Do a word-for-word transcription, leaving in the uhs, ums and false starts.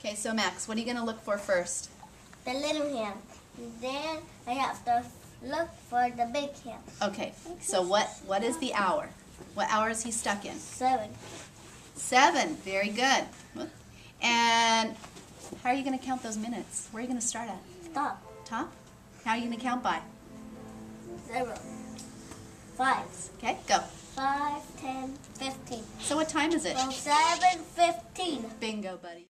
Okay, so Max, what are you going to look for first? The little hand. Then I have to look for the big hand. Okay, so what, what is the hour? What hour is he stuck in? Seven. Seven. Very good. And how are you going to count those minutes? Where are you going to start at? Stop. Top? How are you going to count by? Zero. Five. Okay, go. Five, ten, fifteen. So what time is it? Well, seven, fifteen. Bingo, buddy.